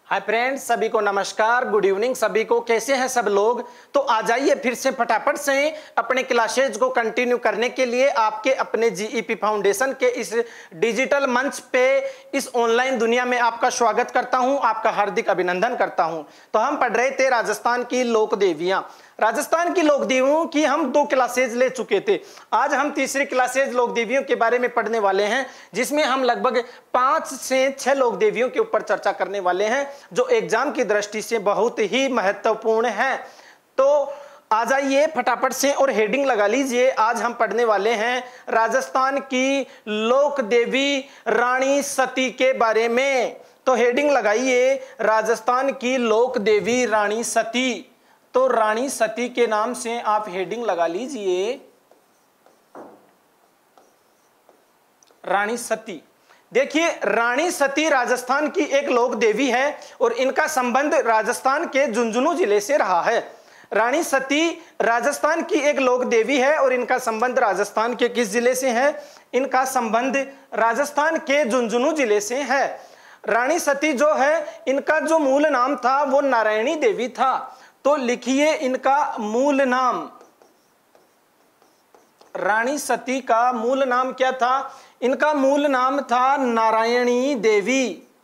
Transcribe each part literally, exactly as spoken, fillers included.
Hi friends, सभी को नमस्कार, गुड इवनिंग सभी को। कैसे हैं सब लोग? तो आ जाइए फिर से फटाफट से अपने क्लासेज को कंटिन्यू करने के लिए आपके अपने जीईपी फाउंडेशन के इस डिजिटल मंच पे, इस ऑनलाइन दुनिया में आपका स्वागत करता हूं, आपका हार्दिक अभिनंदन करता हूं। तो हम पढ़ रहे थे राजस्थान की लोक देवियां। राजस्थान की लोक देवियों की हम दो क्लासेज ले चुके थे। आज हम तीसरी क्लासेज लोक देवियों के बारे में पढ़ने वाले हैं, जिसमें हम लगभग पांच से छह लोक देवियों के ऊपर चर्चा करने वाले हैं, जो एग्जाम की दृष्टि से बहुत ही महत्वपूर्ण है। तो आ जाइए फटाफट से और हेडिंग लगा लीजिए। आज हम पढ़ने वाले हैं राजस्थान की लोक देवी रानी सती के बारे में। तो हेडिंग लगाइए, राजस्थान की लोक देवी रानी सती। तो रानी सती के नाम से आप हेडिंग लगा लीजिए, रानी सती। देखिए, रानी सती राजस्थान की एक लोक देवी है और इनका संबंध राजस्थान के झुंझुनू जिले से रहा है। रानी सती राजस्थान की एक लोक देवी है और इनका संबंध राजस्थान के किस जिले से है? इनका संबंध राजस्थान के झुंझुनू जिले से है। रानी सती जो है, इनका जो मूल नाम था वो नारायणी देवी था। तो लिखिए इनका मूल नाम। रानी सती का मूल नाम क्या था? इनका मूल नाम था नारायणी देवी।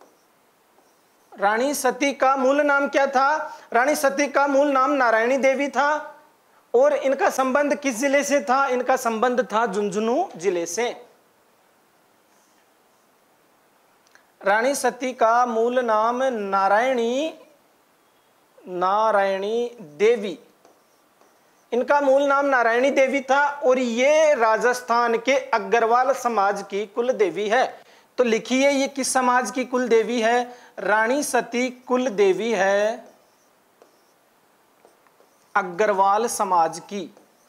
रानी सती का मूल नाम क्या था? रानी सती का मूल नाम नारायणी देवी था। और इनका संबंध किस जिले से था? इनका संबंध था झुंझुनू जिले से। रानी सती का मूल नाम नारायणी नारायणी देवी इनका मूल नाम नारायणी देवी था और ये राजस्थान के अग्रवाल समाज की कुल देवी है। तो लिखिए, ये किस समाज की कुल देवी है? रानी सती कुल देवी है अग्रवाल समाज की।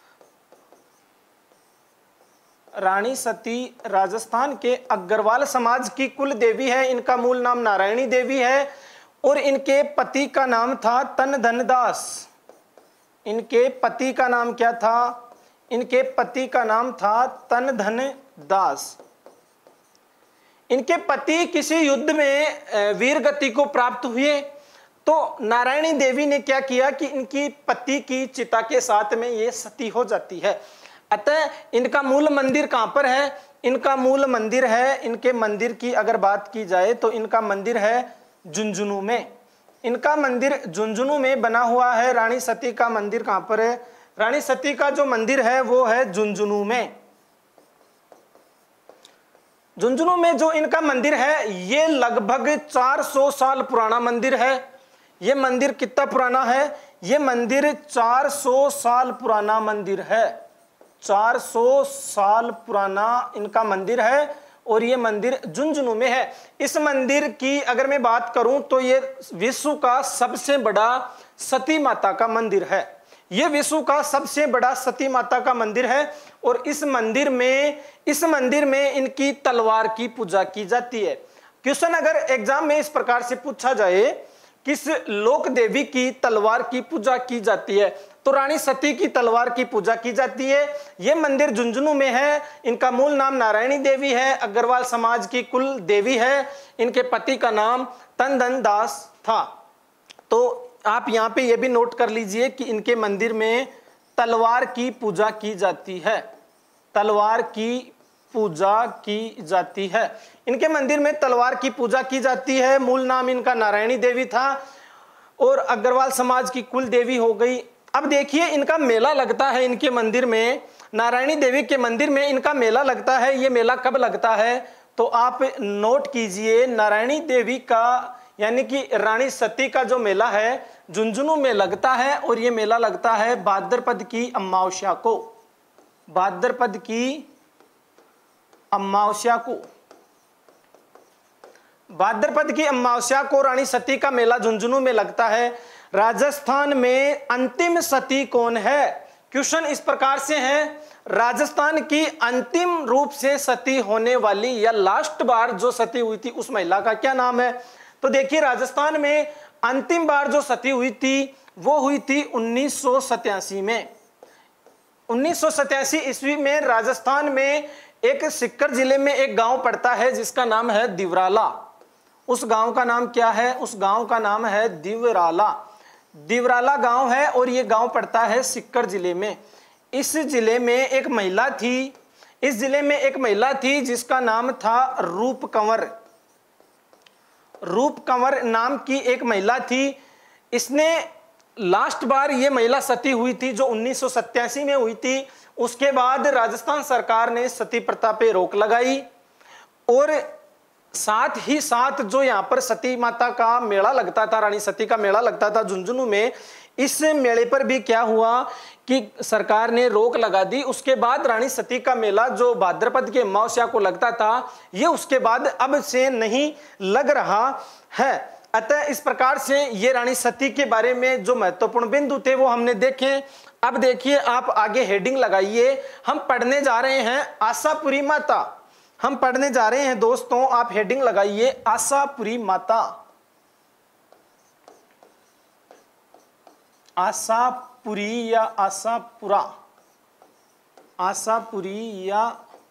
रानी सती राजस्थान के अग्रवाल समाज की कुल देवी है। इनका मूल नाम नारायणी देवी है और इनके पति का नाम था तन धन दास। इनके पति का नाम क्या था? इनके पति का नाम था तन धन दास। इनके पति किसी युद्ध में वीर गति को प्राप्त हुए। तो नारायणी देवी ने क्या किया कि इनकी पति की चिता के साथ में ये सती हो जाती है। अतः इनका मूल मंदिर कहां पर है? इनका मूल मंदिर है, इनके मंदिर की अगर बात की जाए तो इनका मंदिर है झुंझुनू में। इनका मंदिर झुंझुनू में बना हुआ है। रानी सती का मंदिर कहां पर है? रानी सती का जो मंदिर है वो है झुंझुनू में। झुंझुनू में जो इनका मंदिर है, ये लगभग चार सौ साल पुराना मंदिर है। ये मंदिर कितना पुराना है? ये मंदिर चार सौ साल पुराना मंदिर है। चार सौ साल पुराना इनका मंदिर है और ये मंदिर झुंझुनू में है। इस मंदिर की अगर मैं बात करूं तो ये विश्व का सबसे बड़ा सती माता का मंदिर है। ये विश्व का सबसे बड़ा सती माता का मंदिर है और इस मंदिर में इस मंदिर में इनकी तलवार की पूजा की जाती है। क्वेश्चन अगर एग्जाम में इस प्रकार से पूछा जाए, किस लोक देवी की तलवार की पूजा की जाती है, तो रानी सती की तलवार की पूजा की जाती है। यह मंदिर झुंझुनू में है। इनका मूल नाम नारायणी देवी है, अग्रवाल समाज की कुल देवी है। इनके पति का नाम तन धन दास था। तो आप यहाँ पे यह भी नोट कर लीजिए कि इनके मंदिर में तलवार की पूजा की जाती है। तलवार की पूजा की जाती है। इनके मंदिर में तलवार की पूजा की जाती है। मूल नाम इनका नारायणी देवी था और अग्रवाल समाज की कुल देवी हो गई। अब देखिए, इनका मेला लगता है इनके मंदिर में। नारायणी देवी के मंदिर में इनका मेला लगता है। ये मेला कब लगता है? तो आप नोट कीजिए, नारायणी देवी का यानी कि रानी सती का जो मेला है झुंझुनू में लगता है और ये मेला लगता है भाद्रपद की अमावस्या को। भाद्रपद की अमावस्या को भाद्रपद की अमावस्या को रानी सती का मेला झुंझुनू में लगता है। राजस्थान में अंतिम सती कौन है? क्वेश्चन इस प्रकार से है, राजस्थान की अंतिम रूप से सती होने वाली या लास्ट बार जो सती हुई थी उस महिला का क्या नाम है? तो देखिए, राजस्थान में अंतिम बार जो सती हुई थी वो हुई थी उन्नीस सौ सत्तासी में। उन्नीस सौ सत्तासी ईस्वी में राजस्थान में एक सीकर जिले में एक गांव पड़ता है जिसका नाम है दिवराला। उस गांव का नाम क्या है? उस गांव का नाम है दिवराला। दिवराला गांव है और ये गांव पड़ता है सीकर जिले में। इस जिले में एक महिला थी, इस जिले में एक महिला थी जिसका नाम था रूप कंवर। रूप कंवर नाम की एक महिला थी। इसने लास्ट बार ये महिला सती हुई थी जो उन्नीस सौ सत्तासी में हुई थी। उसके बाद राजस्थान सरकार ने सती प्रथा पे रोक लगाई और साथ ही साथ जो यहाँ पर सती माता का मेला लगता था, रानी सती का मेला लगता था झुंझुनू में, इस मेले पर भी क्या हुआ कि सरकार ने रोक लगा दी। उसके बाद रानी सती का मेला जो भाद्रपद के अमावस्या को लगता था, ये उसके बाद अब से नहीं लग रहा है। अतः इस प्रकार से ये रानी सती के बारे में जो महत्वपूर्ण बिंदु थे वो हमने देखे। अब देखिए आप आगे हेडिंग लगाइए। हम पढ़ने जा रहे हैं आशापुरी माता। हम पढ़ने जा रहे हैं दोस्तों, आप हेडिंग लगाइए आशापुरी माता। आशापुरी या आशापुरा, आशापुरी या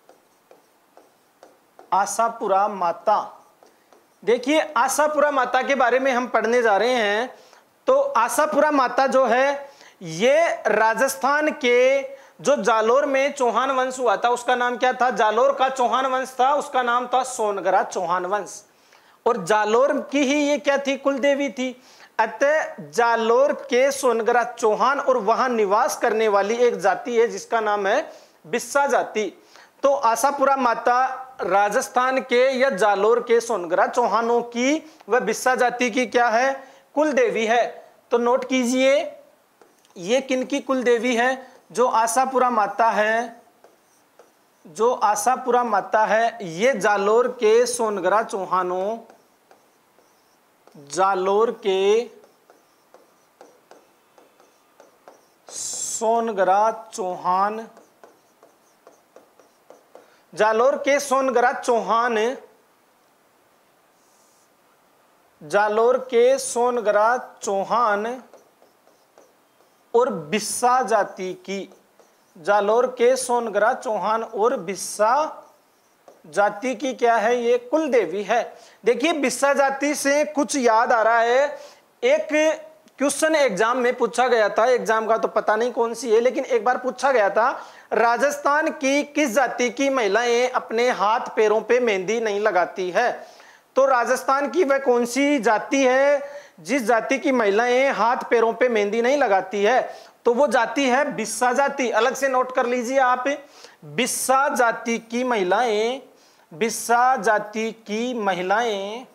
आशापुरा माता। देखिए आशापुरा माता के बारे में हम पढ़ने जा रहे हैं। तो आशापुरा माता जो है ये राजस्थान के जो जालोर में चौहान वंश हुआ था उसका नाम क्या था? जालोर का चौहान वंश था, उसका नाम था सोनगरा चौहान वंश। और जालोर की ही ये क्या थी? कुल देवी थी। अतः जालोर के सोनगरा चौहान और वहां निवास करने वाली एक जाति है जिसका नाम है बिस्सा जाति। तो आशापुरा माता राजस्थान के या जालोर के सोनगरा चौहानों की व बिस्सा जाति की क्या है? कुल देवी है। तो नोट कीजिए ये किनकी कुल देवी है? जो आशापुरा माता है, जो आशापुरा माता है ये जालोर के सोनगरा चौहानों, जालोर के सोनगरा चौहान, जालोर के सोनगरा चौहान, जालोर के सोनगरा चौहान और बिस्सा जाति की, जालोर के सोनगरा चौहान और बिस्सा जाति की क्या है? ये कुल देवी है। देखिए बिस्सा जाति से कुछ याद आ रहा है, एक क्वेश्चन एग्जाम में पूछा गया था, एग्जाम का तो पता नहीं कौन सी है, लेकिन एक बार पूछा गया था राजस्थान की किस जाति की महिलाएं अपने हाथ पैरों पे मेहंदी नहीं लगाती है? तो राजस्थान की वह कौन सी जाति है जिस जाति की महिलाएं हाथ पैरों पे मेहंदी नहीं लगाती है? तो वो जाति है बिस्सा जाति। अलग से नोट कर लीजिए आप, बिस्सा जाति की महिलाएं, बिस्सा जाति की महिलाएं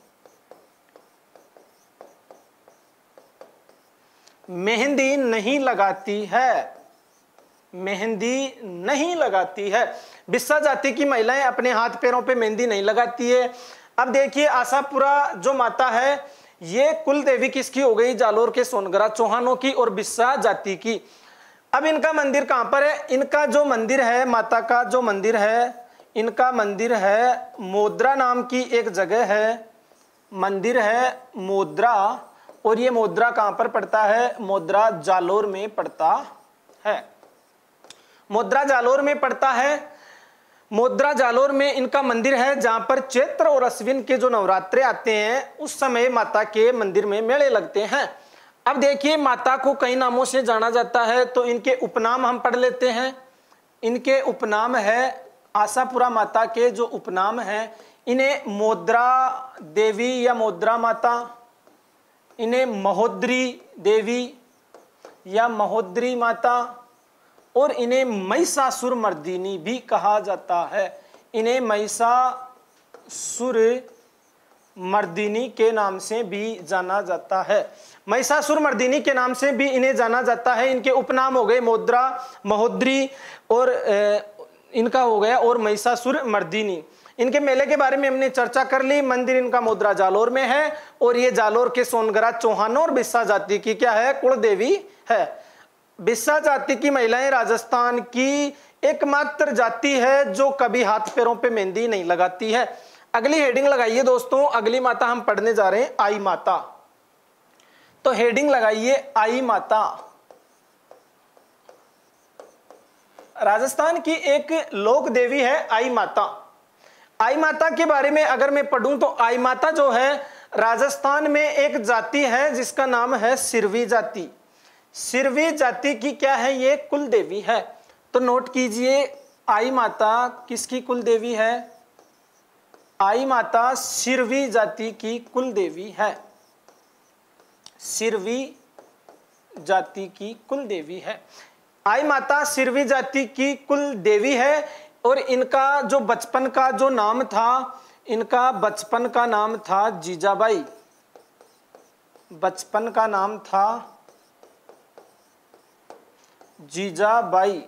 मेहंदी नहीं लगाती है, मेहंदी नहीं लगाती है। बिस्सा जाति की महिलाएं अपने हाथ पैरों पे मेहंदी नहीं लगाती है। अब देखिए आशापुरा जो माता है ये कुल देवी किसकी हो गई? जालोर के सोनगरा चौहानों की और बिस्सा जाति की। अब इनका मंदिर कहां पर है? इनका जो मंदिर है, माता का जो मंदिर है, इनका मंदिर है मोद्रा नाम की एक जगह है, मंदिर है मोद्रा। और ये मोद्रा कहां पर पड़ता है? मोद्रा जालोर में पड़ता है, मोद्रा जालोर में पड़ता है। मोद्रा जालोर में इनका मंदिर है जहां पर चैत्र और अश्विन के जो नवरात्रे आते हैं उस समय माता के मंदिर में मेले लगते हैं। अब देखिए माता को कई नामों से जाना जाता है, तो इनके उपनाम हम पढ़ लेते हैं। इनके उपनाम है आशापुरा माता के जो उपनाम हैं, इन्हें मोद्रा देवी या मोद्रा माता, इन्हें महोद्री देवी या महोद्री माता, और इन्हें महिषासुर मर्दिनी भी कहा जाता है। इन्हें महिषासुर मर्दिनी के नाम से भी जाना जाता है, महिषासुर मर्दिनी के नाम से भी इन्हें जाना जाता है। इनके उपनाम हो गए मोद्रा, महोद्री और इनका हो गया और महिषासुर मर्दिनी। इनके मेले के बारे में हमने चर्चा कर ली। मंदिर इनका मोद्रा जालोर में है और ये जालोर के सोनगरा चौहानों और बिस्सा जाति की क्या है? कुल देवी है। बिस्सा जाति की महिलाएं राजस्थान की एकमात्र जाति है जो कभी हाथ पैरों पे मेहंदी नहीं लगाती है। अगली हेडिंग लगाइए दोस्तों, अगली माता हम पढ़ने जा रहे हैं आई माता। तो हेडिंग लगाइए आई माता। राजस्थान की एक लोक देवी है आई माता। आई माता के बारे में अगर मैं पढ़ूं तो आई माता जो है राजस्थान में एक जाति है जिसका नाम है सिरवी जाति। सिरवी जाति की क्या है, ये कुल देवी है। तो नोट कीजिए, आई माता किसकी कुल देवी है? आई माता सिरवी जाति की कुल देवी है। सिरवी जाति की कुल देवी है। आई माता सिरवी जाति की कुल देवी है और इनका जो बचपन का जो नाम था, इनका बचपन का नाम था जीजाबाई। बचपन का नाम था जीजाबाई।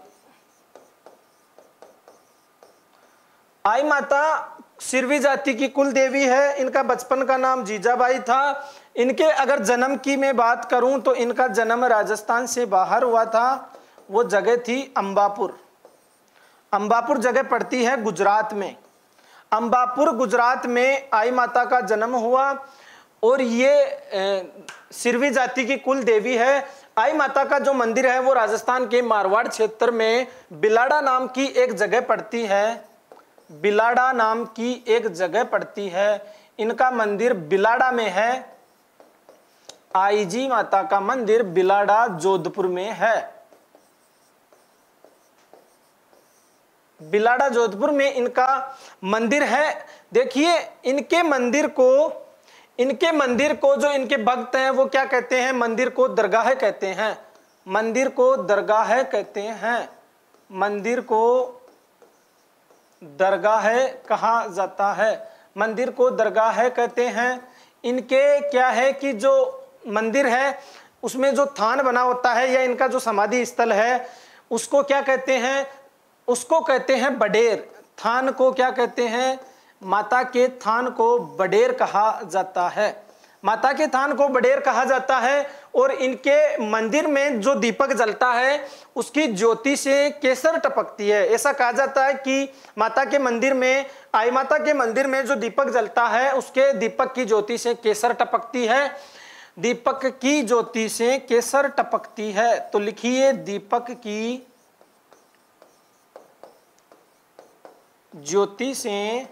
आई माता सिरवी जाति की कुल देवी है, इनका बचपन का नाम जीजाबाई था। इनके अगर जन्म की मैं बात करूं तो इनका जन्म राजस्थान से बाहर हुआ था। वो जगह थी अंबापुर। अंबापुर जगह पड़ती है गुजरात में। अंबापुर गुजरात में आई माता का जन्म हुआ और ये सिरवी जाति की कुल देवी है। आई माता का जो मंदिर है वो राजस्थान के मारवाड़ क्षेत्र में बिलाड़ा नाम की एक जगह पड़ती है। बिलाड़ा नाम की एक जगह पड़ती है। इनका मंदिर बिलाड़ा में है। आई जी माता का मंदिर बिलाड़ा जोधपुर में है। बिलाड़ा जोधपुर में इनका मंदिर है। देखिए इनके मंदिर को इनके मंदिर को जो इनके भक्त हैं वो क्या कहते हैं? मंदिर को दरगाह कहते हैं। मंदिर को दरगाह कहते हैं। मंदिर को दरगाह कहा जाता है। मंदिर को दरगाह कहते हैं। इनके क्या है कि जो मंदिर है उसमें जो थान बना होता है या इनका जो समाधि स्थल है उसको क्या कहते हैं? उसको कहते हैं बडेर। थान को क्या कहते हैं? माता के थान को बडेर कहा जाता है। माता के थान को बडेर कहा जाता है। और इनके मंदिर में जो दीपक जलता है उसकी ज्योति से केसर टपकती है। ऐसा कहा जाता है कि माता के मंदिर में, आई माता के मंदिर में जो दीपक जलता है उसके दीपक की ज्योति से केसर टपकती है। दीपक की ज्योति से केसर टपकती है। तो लिखिए, दीपक की ज्योति से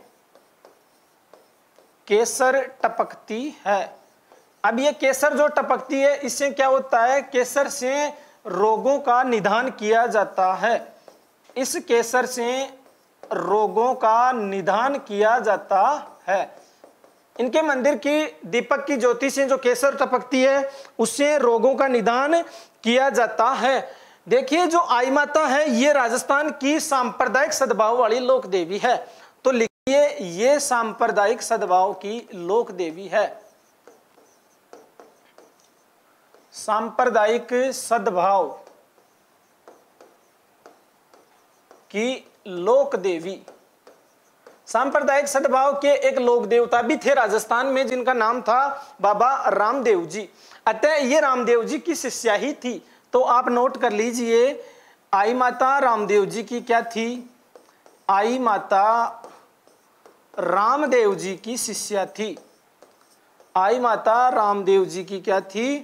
केसर टपकती है। अब ये केसर जो टपकती है इससे क्या होता है? केसर से रोगों का निदान किया जाता है। इस केसर से रोगों का निदान किया जाता है। इनके मंदिर की दीपक की ज्योति से जो केसर टपकती है उससे रोगों का निदान किया जाता है। देखिए जो आई माता है ये राजस्थान की सांप्रदायिक सद्भाव वाली लोक देवी है। तो लिखिए, ये सांप्रदायिक सद्भाव की लोक देवी है। सांप्रदायिक सद्भाव की लोक देवी। सांप्रदायिक सद्भाव के एक लोक देवता भी थे राजस्थान में जिनका नाम था बाबा रामदेव जी। अतः ये रामदेव जी की शिष्या ही थी। तो आप नोट कर लीजिए, आई माता रामदेव जी की क्या थी? आई माता रामदेव जी की शिष्या थी। आई माता रामदेव जी की क्या थी?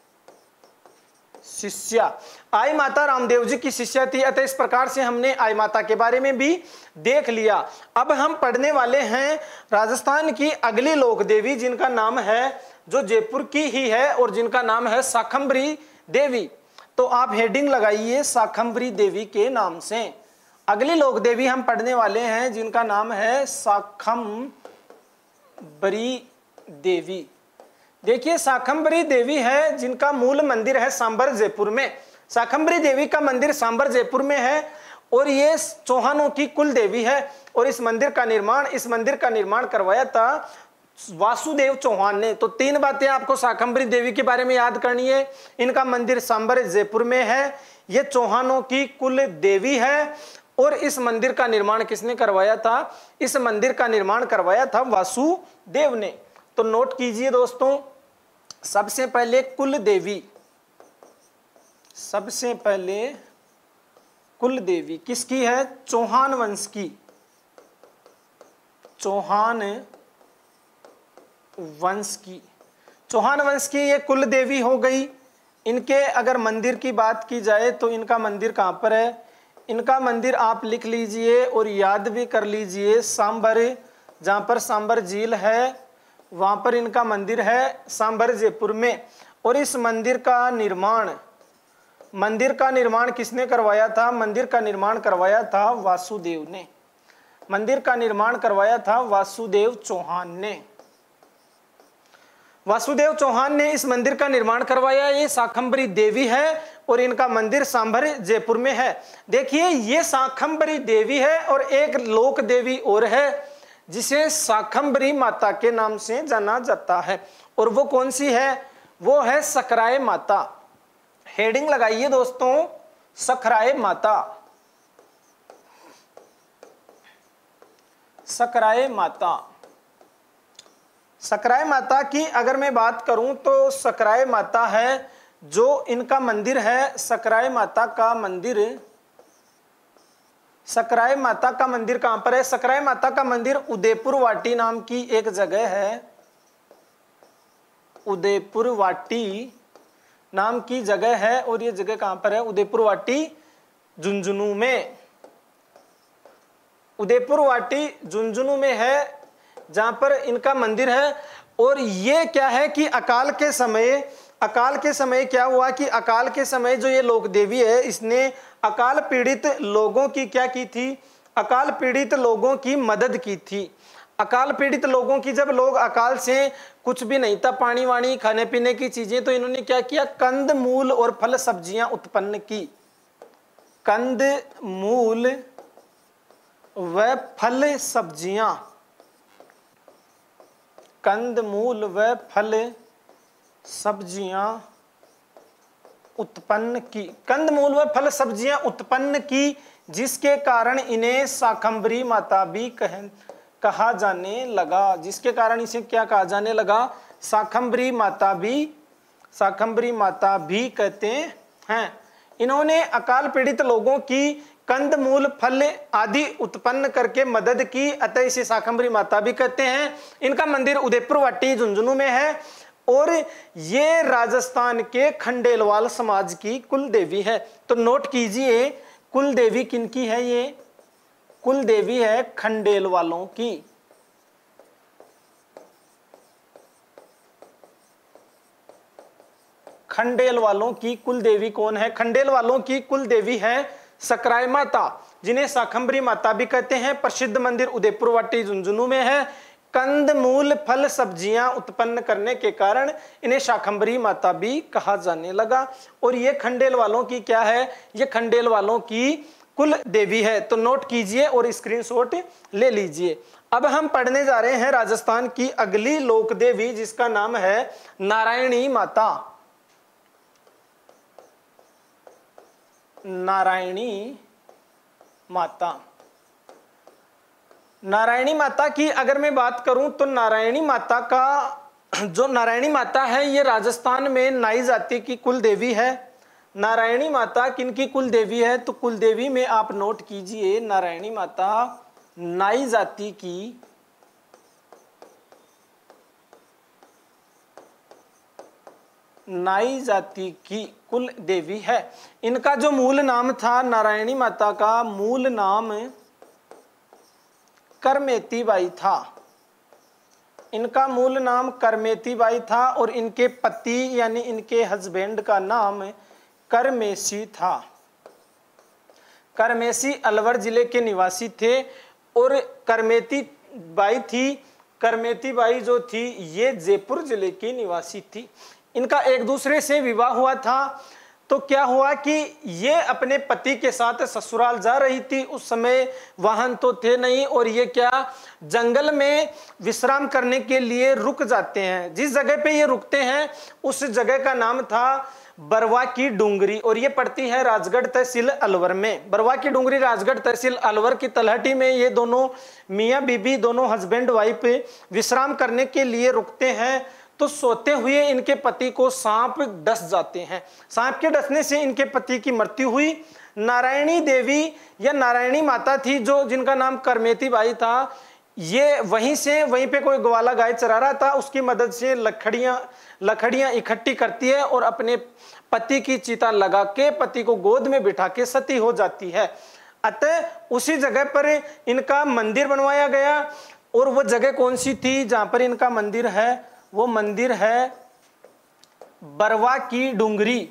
शिष्या। आई माता रामदेव जी की शिष्या थी। अतः इस प्रकार से हमने आई माता के बारे में भी देख लिया। अब हम पढ़ने वाले हैं राजस्थान की अगली लोक देवी जिनका नाम है, जो जयपुर की ही है और जिनका नाम है शाकंभरी देवी। तो आप हेडिंग लगाइए शाकंभरी देवी के नाम से। अगली लोक देवी हम पढ़ने वाले हैं जिनका नाम है शाकंभरी देवी। देखिए शाकंभरी देवी है जिनका मूल मंदिर है सांबर जयपुर में। शाकंभरी देवी का मंदिर सांबर जयपुर में है और ये चौहानों की कुल देवी है। और इस मंदिर का निर्माण इस मंदिर का निर्माण करवाया था वासुदेव चौहान ने। तो तीन बातें आपको शाकंभरी देवी के बारे में याद करनी है। इनका मंदिर सांबर जयपुर में है, ये चौहानों की कुल देवी है और इस मंदिर का निर्माण किसने करवाया था? इस मंदिर का निर्माण करवाया था वासुदेव ने। तो नोट कीजिए दोस्तों, सबसे पहले कुल देवी, सबसे पहले कुल देवी किसकी है? चौहान वंश की। चौहान वंश की चौहान वंश की ये कुल देवी हो गई। इनके अगर मंदिर की बात की जाए तो इनका मंदिर कहां पर है? इनका मंदिर आप लिख लीजिए और याद भी कर लीजिए। सांभर, जहाँ पर सांभर झील है वहाँ पर इनका मंदिर है, सांभर जयपुर में। और इस मंदिर का निर्माण मंदिर का निर्माण किसने करवाया था? मंदिर का निर्माण करवाया था वासुदेव ने। मंदिर का निर्माण करवाया था वासुदेव चौहान ने। वासुदेव चौहान ने इस मंदिर का निर्माण करवाया। ये शाकंभरी देवी है और इनका मंदिर सांभर जयपुर में है। देखिए, ये शाकंभरी देवी है और एक लोक देवी और है जिसे शाकंभरी माता के नाम से जाना जाता है। और वो कौन सी है? वो है सकराय माता। हेडिंग लगाइए दोस्तों, सकराय माता। सकराय माता सकराय माता की अगर मैं बात करूं तो सकराय माता है जो इनका मंदिर है। सकराय माता का मंदिर सकराय माता का मंदिर कहां पर है? सकराय माता का मंदिर उदयपुर वाटी नाम की एक जगह है। उदयपुर वाटी नाम की जगह है और ये जगह कहां पर है? उदयपुर वाटी झुंझुनू में। उदयपुर वाटी झुंझुनू में है जहां पर इनका मंदिर है। और ये क्या है कि अकाल के समय अकाल के समय क्या हुआ कि अकाल के समय जो ये लोक देवी है, इसने अकाल पीड़ित लोगों की क्या की थी? अकाल पीड़ित लोगों की मदद की थी। अकाल पीड़ित लोगों की, जब लोग अकाल से कुछ भी नहीं था, पानी वाणी खाने पीने की चीजें, तो इन्होंने क्या किया? कंद मूल और फल सब्जियां उत्पन्न की। कंद मूल व फल सब्जियां कंद मूल व फल सब्जियां उत्पन्न की। कंद मूल व फल सब्जियां उत्पन्न की, जिसके कारण इन्हें शाकंभरी माता भी कह कहा जाने लगा। जिसके कारण इसे क्या कहा जाने लगा? शाकंभरी माता भी शाकंभरी माता भी कहते हैं। इन्होंने अकाल पीड़ित लोगों की कंद मूल फल आदि उत्पन्न करके मदद की, अतः इसे शाकंभरी माता भी कहते हैं। इनका मंदिर उदयपुर वाटी झुंझुनू में है और ये राजस्थान के खंडेलवाल समाज की कुल देवी है। तो नोट कीजिए, कुल देवी किनकी है? ये कुल देवी है खंडेलवालों की। खंडेल वालों की कुल देवी कौन है? खंडेल वालों की कुल देवी है सकराय माता, जिन्हें शाकंभरी माता भी कहते हैं। प्रसिद्ध मंदिर उदयपुर वाटी झुंझुनू में है। कंद मूल फल सब्जियां उत्पन्न करने के कारण इन्हें शाकंभरी माता भी कहा जाने लगा। और ये खंडेल वालों की क्या है? ये खंडेल वालों की कुल देवी है। तो नोट कीजिए और स्क्रीनशॉट ले लीजिए। अब हम पढ़ने जा रहे हैं राजस्थान की अगली लोक देवी, जिसका नाम है नारायणी माता। नारायणी माता नारायणी माता की अगर मैं बात करूं तो नारायणी माता का जो नारायणी माता है, ये राजस्थान में नाई जाति की कुल देवी है। नारायणी माता किनकी कुल देवी है? तो कुल देवी में आप नोट कीजिए, नारायणी माता नाई जाति की नाई जाति की कुल देवी है। इनका जो मूल नाम था, नारायणी माता का मूल नाम करमेती बाई था। इनका मूल नाम करमेती बाई था और इनके पति यानी इनके हस्बैंड का नाम करमेसी था। करमेसी अलवर जिले के निवासी थे और करमेती बाई थी करमेती बाई जो थी ये जयपुर जिले की निवासी थी। इनका एक दूसरे से विवाह हुआ था। तो क्या हुआ कि ये अपने पति के साथ ससुराल जा रही थी। उस समय वाहन तो थे नहीं और ये क्या जंगल में विश्राम करने के लिए रुक जाते हैं। जिस जगह पे ये रुकते हैं उस जगह का नाम था बरवा की डूंगरी और ये पड़ती है राजगढ़ तहसील अलवर में। बरवा की डूंगरी राजगढ़ तहसील अलवर की तलहटी में ये दोनों मियाँ बीबी, दोनों हस्बैंड वाइफ विश्राम करने के लिए रुकते हैं। तो सोते हुए इनके पति को सांप डस जाते हैं। सांप के डसने से इनके पति की मृत्यु हुई। नारायणी देवी या नारायणी माता थी जो जिनका नाम करमेती बाई था, ये वहीं से वहीं पे कोई ग्वाला गाय चरा रहा था, उसकी मदद से लकड़ियां लकड़ियां इकट्ठी करती है और अपने पति की चिता लगा के पति को गोद में बिठा के सती हो जाती है। अतः उसी जगह पर इनका मंदिर बनवाया गया। और वो जगह कौन सी थी जहां पर इनका मंदिर है? वो मंदिर है बरवा की डूंगरी।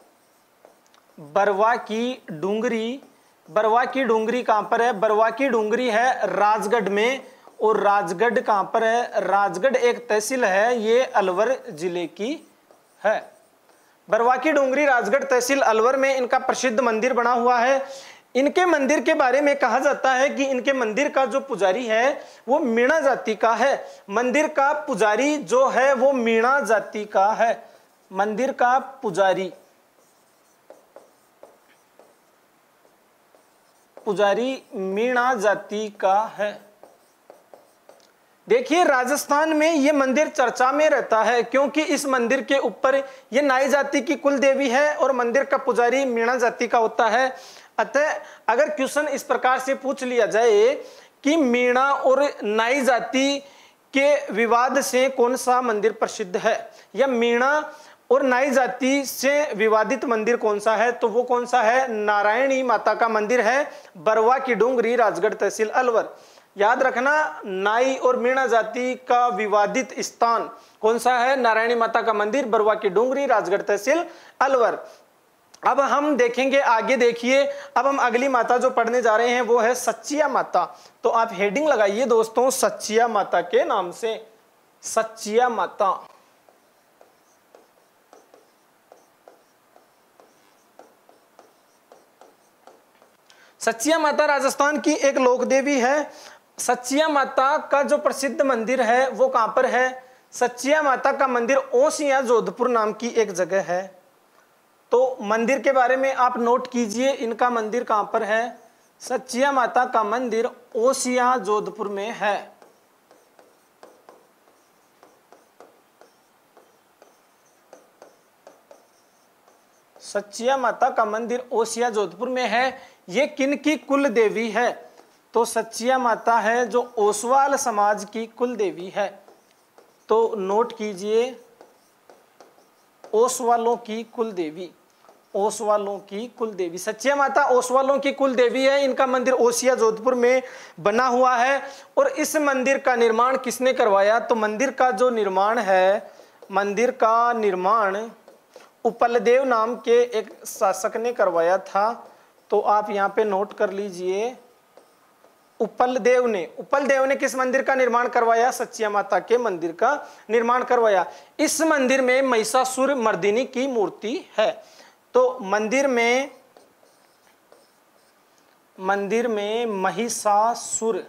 बरवा की डूंगरी बरवा की डूंगरी कहां पर है? बरवा की डूंगरी है राजगढ़ में। और राजगढ़ कहां पर है? राजगढ़ एक तहसील है, ये अलवर जिले की है। बरवा की डूंगरी राजगढ़ तहसील अलवर में इनका प्रसिद्ध मंदिर बना हुआ है। इनके मंदिर के बारे में कहा जाता है कि इनके मंदिर का जो पुजारी है वो मीणा जाति का है। मंदिर का पुजारी जो है वो मीणा जाति का है। मंदिर का पुजारी पुजारी मीणा जाति का है। देखिए राजस्थान में ये मंदिर चर्चा में रहता है क्योंकि इस मंदिर के ऊपर ये नाई जाति की कुल देवी है और मंदिर का पुजारी मीणा जाति का होता है। अतः अगर क्वेश्चन इस प्रकार से पूछ लिया जाए कि मीणा और नाई जाति के विवाद से कौन सा मंदिर प्रसिद्ध है या मीणा और नाई जाति से विवादित मंदिर कौन सा है, तो वो कौन सा है? नारायणी माता का मंदिर है, बरवा की डूंगरी राजगढ़ तहसील अलवर। याद रखना, नाई और मीणा जाति का विवादित स्थान कौन सा है? नारायणी माता का मंदिर, बरवा की डूंगरी राजगढ़ तहसील अलवर। अब हम देखेंगे आगे। देखिए अब हम अगली माता जो पढ़ने जा रहे हैं वो है सच्चिया माता। तो आप हेडिंग लगाइए दोस्तों सच्चिया माता के नाम से। सच्चिया माता सच्चिया माता राजस्थान की एक लोक देवी है। सच्चिया माता का जो प्रसिद्ध मंदिर है वो कहां पर है? सच्चिया माता का मंदिर ओसिया जोधपुर नाम की एक जगह है। तो मंदिर के बारे में आप नोट कीजिए, इनका मंदिर कहां पर है? सच्चिया माता का मंदिर ओसिया जोधपुर में है। सच्चिया माता का मंदिर ओसिया जोधपुर में है। ये किन की कुल देवी है? तो सच्चिया माता है जो ओसवाल समाज की कुल देवी है। तो नोट कीजिए ओसवालों की कुल देवी। ओसवालों की कुल देवी सच्चिया माता ओसवालों की कुल देवी है। इनका मंदिर ओसिया जोधपुर में बना हुआ है। और इस मंदिर का निर्माण किसने करवाया? तो मंदिर का जो निर्माण है, मंदिर का निर्माण उपलदेव नाम के एक शासक ने करवाया था। तो आप यहाँ पे नोट कर लीजिए, उपलदेव ने उपलदेव ने किस मंदिर का निर्माण करवाया? सच्चिया माता के मंदिर का निर्माण करवाया। इस मंदिर में महिषासुर मर्दिनी की मूर्ति है। तो मंदिर में मंदिर में महिषासुर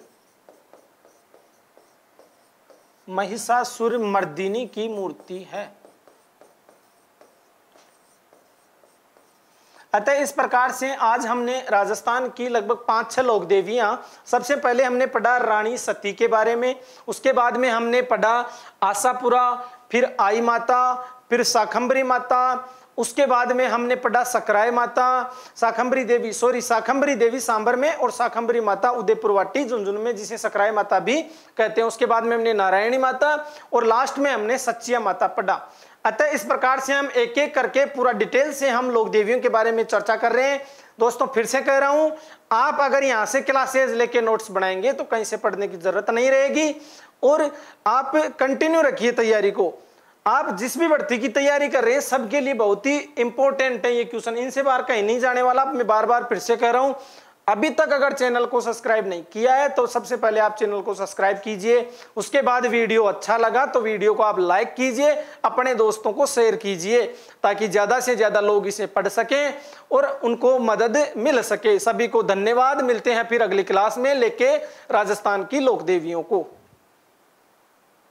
महिषासुर मर्दिनी की मूर्ति है। अतः इस प्रकार से आज हमने राजस्थान की लगभग पांच छह लोक देवियां, सबसे पहले हमने पढ़ा रानी सती के बारे में, उसके बाद में हमने पढ़ा आशापुरा, फिर आई माता, फिर शाकंभरी माता, उसके बाद में हमने पढ़ा सकराय माता, शाकंभरी देवी सॉरी शाकंभरी देवी सांबर में और शाकंभरी माता उदयपुरवाटी झुंझुनू में, जिसे सकराय माता भी कहते हैं। उसके बाद में हमने नारायणी माता और लास्ट में हमने सच्चिया माता पढ़ा। अतः इस प्रकार से हम एक एक करके पूरा डिटेल से हम लोक देवियों के बारे में चर्चा कर रहे हैं। दोस्तों फिर से कह रहा हूं, आप अगर यहां से क्लासेस लेके नोट्स बनाएंगे तो कहीं से पढ़ने की जरूरत नहीं रहेगी और आप कंटिन्यू रखिए तैयारी को। आप जिस भी भर्ती की तैयारी कर रहे हैं सबके लिए बहुत ही इंपॉर्टेंट है ये क्वेश्चन, इनसे बाहर कहीं नहीं जाने वाला। मैं बार बार फिर से कह रहा हूं, अभी तक अगर चैनल को सब्सक्राइब नहीं किया है तो सबसे पहले आप चैनल को सब्सक्राइब कीजिए। उसके बाद वीडियो अच्छा लगा तो वीडियो को आप लाइक कीजिए, अपने दोस्तों को शेयर कीजिए ताकि ज्यादा से ज्यादा लोग इसे पढ़ सकें और उनको मदद मिल सके। सभी को धन्यवाद। मिलते हैं फिर अगली क्लास में लेके राजस्थान की लोक देवियों को।